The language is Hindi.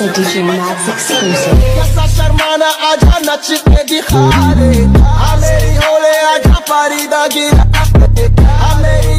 It's a DJ Max exclusive. कैसा शर्माना आजा नच के दिखा दे, आ मेरी होले आजा पारी दागिरा